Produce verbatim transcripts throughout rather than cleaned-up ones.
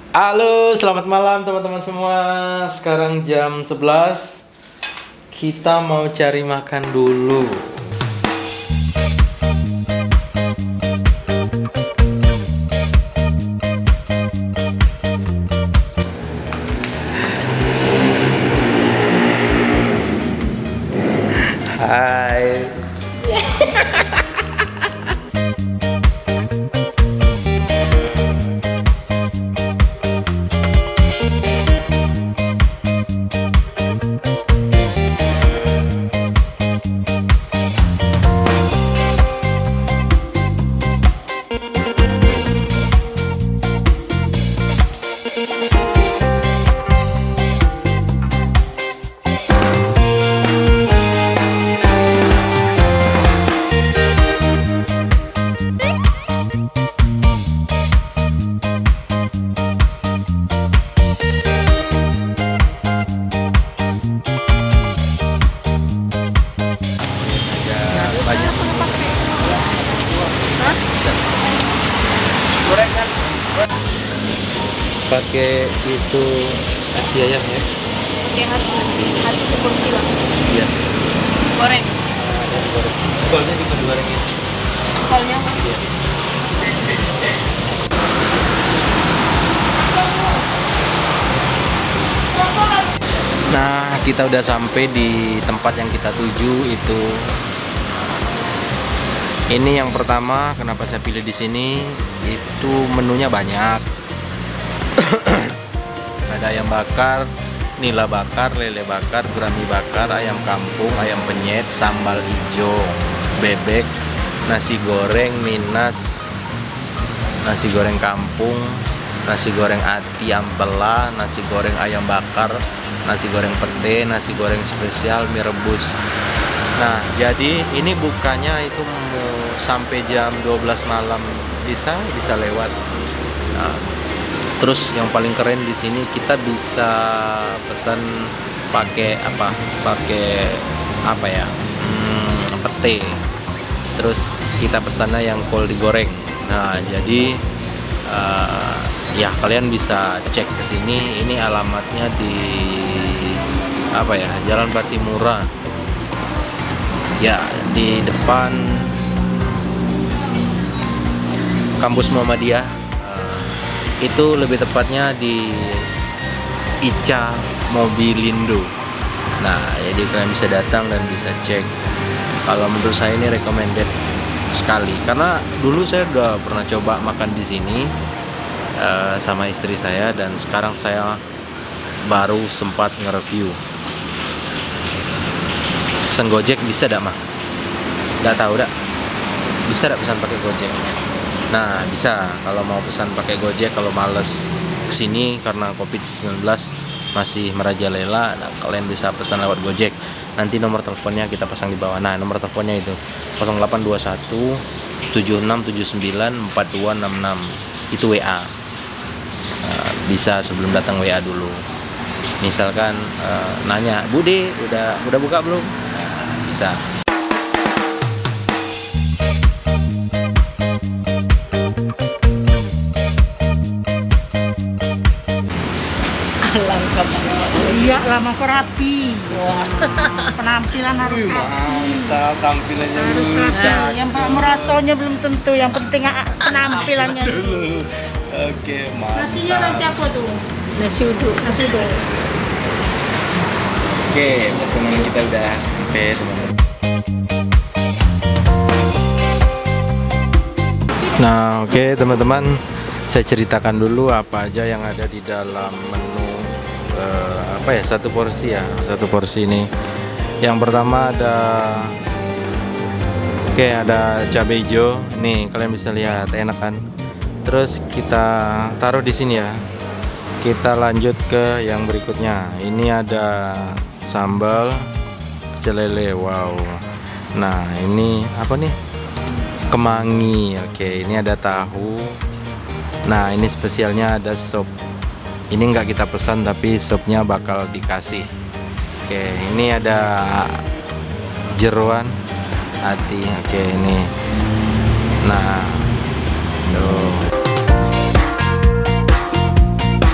Halo, selamat malam teman-teman semua. Sekarang jam sebelas. Kita mau cari makan dulu. Hai. Pakai itu hati ayam ya? Pakai hati, hati seporsi lah. Iya. Goreng. Nah, goreng. Kolnya juga digorengin. Kolnya? Iya. Nah, kita udah sampai di tempat yang kita tuju itu. Ini yang pertama, kenapa saya pilih di sini? Itu menunya banyak. Ada ayam bakar, nila bakar, lele bakar, gurami bakar, ayam kampung, ayam penyet, sambal hijau, bebek, nasi goreng minas, nasi goreng kampung, nasi goreng ati ampela, nasi goreng ayam bakar, nasi goreng pete, nasi goreng spesial, mie rebus. Nah, jadi ini bukanya itu mau sampai jam dua belas malam, bisa bisa lewat. Nah, terus yang paling keren di sini kita bisa pesan pakai apa? Pakai apa ya? Hmm, pete. Terus kita pesannya yang kol digoreng. Nah, jadi uh, ya kalian bisa cek ke sini. Ini alamatnya di apa ya? Jalan Batimura. Ya, di depan kampus Muhammadiyah. Itu lebih tepatnya di Ica Mobilindo. Nah, jadi kalian bisa datang dan bisa cek. Kalau menurut saya ini recommended sekali, karena dulu saya udah pernah coba makan di sini uh, sama istri saya, dan sekarang saya baru sempat nge-review. Pesan Gojek bisa dak mah? Nggak tahu dak. Bisa dak pesan pakai Gojek? Nah, bisa kalau mau pesan pakai Gojek, kalau males kesini karena covid sembilan belas masih merajalela. Nah, kalian bisa pesan lewat Gojek. Nanti nomor teleponnya kita pasang di bawah. Nah, nomor teleponnya itu nol delapan dua satu tujuh enam tujuh sembilan empat dua enam enam. Itu W A. Nah, bisa sebelum datang W A dulu. Misalkan uh, nanya, "Bude, udah udah buka belum?" Nah, bisa. Langkah Iya, lama kok rapi. Wah, penampilan harus Wih, rapi. mantap, tampilannya Harus dulu. rapi. Yang Pak merasonya belum tentu, yang penting ah, penampilannya dulu. Oke, Nasinya nanti mantap. apa tuh? nasi uduk. Nasi uduk. Oke, pesanan kita udah sampai, teman-teman. Nah, oke teman-teman, saya ceritakan dulu apa aja yang ada di dalam menu uh, apa ya, satu porsi ya, satu porsi ini. Yang pertama ada, oke ada cabai hijau, nih kalian bisa lihat, enak kan? Terus kita taruh di sini ya. Kita lanjut ke yang berikutnya. Ini ada sambal pecel lele, wow. Nah ini apa nih? Kemangi, oke. Ini ada tahu. Nah ini spesialnya ada sop. Ini nggak kita pesan tapi sopnya bakal dikasih. Oke, ini ada jeruan hati. Oke, ini. Nah, tuh.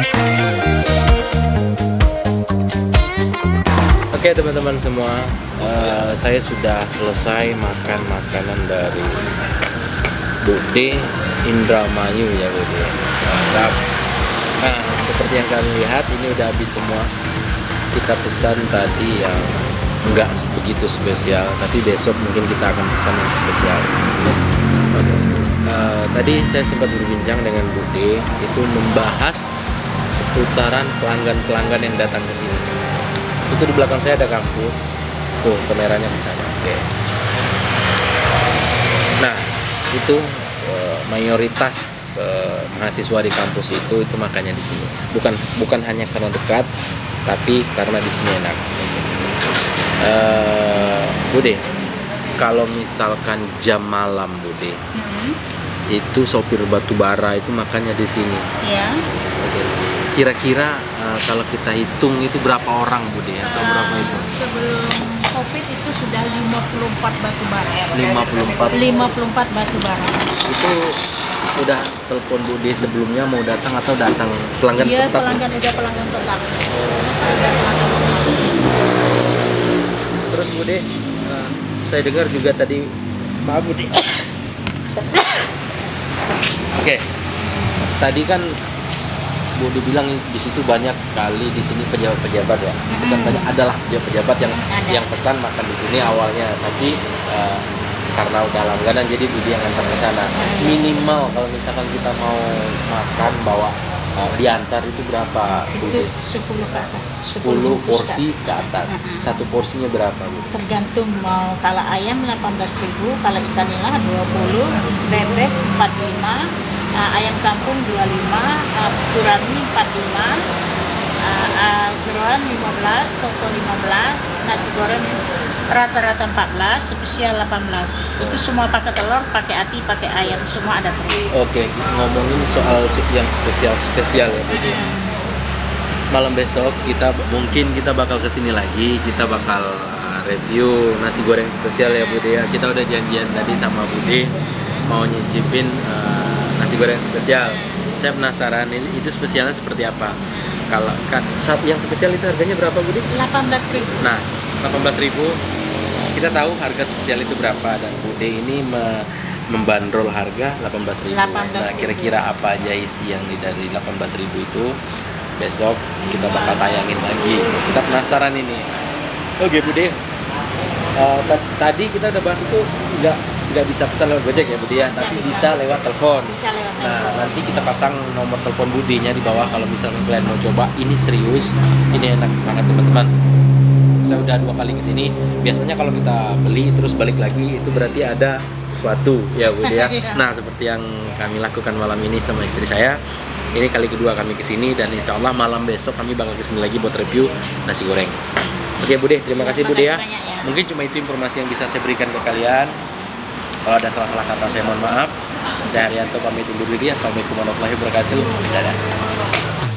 Oke teman-teman semua, uh, saya sudah selesai makan makanan dari Bude Indramayu ya Bude. Mantap. Nah, seperti yang kalian lihat ini udah habis semua. Kita pesan tadi yang enggak begitu spesial, tapi besok mungkin kita akan pesan yang spesial. Oke. Uh, tadi saya sempat berbincang dengan Bude, itu membahas seputaran pelanggan-pelanggan yang datang ke sini. Itu di belakang saya ada kampus, tuh kameranya ke sana. Oke. Nah, itu uh, mayoritas uh, mahasiswa di kampus itu itu makanya di sini. Bukan bukan hanya karena dekat, tapi karena di sini enak. Uh, Bude, kalau misalkan jam malam Bude, Mm-hmm. itu sopir batubara itu makanya di sini. Ya. Oke. Kira-kira uh, kalau kita hitung itu berapa orang Bude atau berapa itu? Sebelum Covid itu sudah lima puluh empat batu bara. lima puluh empat. lima puluh empat batu bara. Itu udah telepon Bude sebelumnya mau datang atau datang pelanggan Iya, tetap? pelanggan udah pelanggan tetap. Terus Bude, uh, saya dengar juga tadi maaf Bude. Oke, tadi kan Bude bilang di situ banyak sekali di sini pejabat-pejabat ya. Bukan banyak, adalah pejabat-pejabat yang Ada. yang pesan makan di sini awalnya, tapi uh, karena udah langganan jadi Bude yang antar ke sana. Minimal kalau misalkan kita mau makan bawa uh, diantar itu berapa Itu Bude? sepuluh ke atas. sepuluh bungkus, porsi ke atas. Mm-mm. Satu porsinya berapa Bude? Tergantung mau kalau ayam delapan belas ribu, kalau ikan nila dua puluh, bebek empat puluh lima, uh, ayam kampung dua puluh lima, uh, gurami empat puluh lima, uh, uh, jeroan lima belas, soto lima belas, nasi goreng rata-rata empat belas, spesial delapan belas. Itu semua pakai telur, pakai ati, pakai ayam, semua ada terus. Oke, ngomongin soal yang spesial-spesial ya Bude. Malam besok kita mungkin kita bakal kesini lagi, kita bakal uh, review nasi goreng spesial ya Bude ya. Kita udah janjian tadi sama Bude mau nyicipin uh, nasi goreng spesial. Saya penasaran ini itu spesialnya seperti apa. Kalau kan saat yang spesial itu harganya berapa Bude? delapan belas ribu. Nah, delapan belas ribu. Kita tahu harga spesial itu berapa dan Bude ini me membandrol harga delapan belas ribu. delapan belas ribu. Nah, kira-kira apa aja isi yang di dari delapan belas ribu itu besok kita bakal tayangin lagi. Kita penasaran ini. Oke Bude. Uh, tadi kita udah bahas itu nggak nggak bisa pesan lewat Gojek ya Bude ya, tapi bisa. bisa lewat telepon. Bisa lewat Nah, telepon. nanti kita pasang nomor telepon Budenya di bawah kalau misalnya kalian mau coba. Ini serius, ini enak banget teman-teman. Saya udah dua kali kesini. Biasanya kalau kita beli terus balik lagi itu berarti ada sesuatu ya Bude ya. Iya. Nah, seperti yang kami lakukan malam ini sama istri saya. Ini kali kedua kami kesini dan insya Allah malam besok kami bakal kesini lagi buat review nasi goreng. Oke Bude, terima kasih Terima Bude kasih ya. banyak ya. Mungkin cuma itu informasi yang bisa saya berikan ke kalian. Kalau ada salah-salah kata saya mohon maaf. Saya Haryanto pamit undur diri. Assalamualaikum warahmatullahi wabarakatuh. Dadah.